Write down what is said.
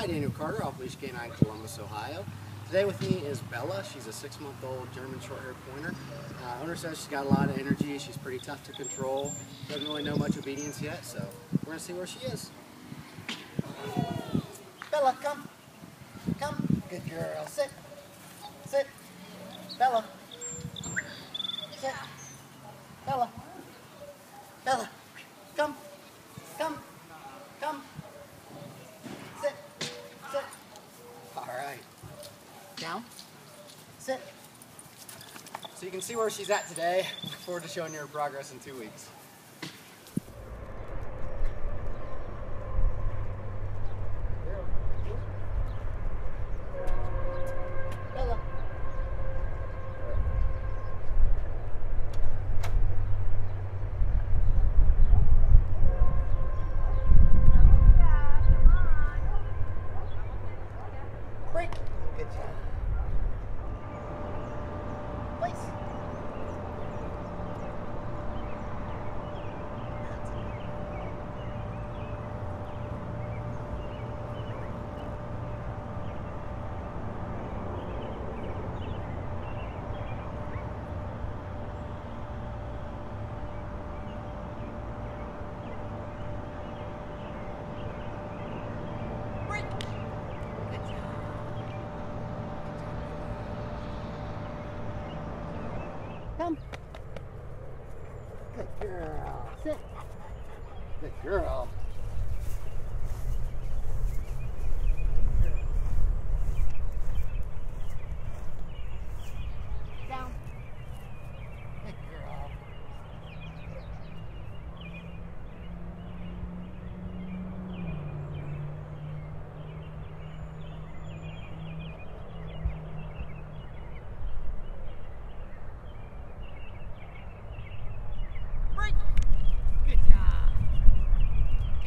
Hi, Daniel Carter, off-leash canine, Columbus, Ohio. Today with me is Bella. She's a 6-month-old German short-haired pointer. Owner says she's got a lot of energy. She's pretty tough to control. Doesn't really know much obedience yet, so we're gonna see where she is. Bella, come. Come. Good girl. Sit. Sit. Bella. Sit. Bella. Bella. Come. Come. Come. Sit. Sit. All right. Down. Sit. So you can see where she's at today. Look forward to showing you her progress in 2 weeks. Bella. Break. Good job. Place. Break. Good job. Come. Good girl. Sit. Good girl. Down. Good girl. Break. Good job.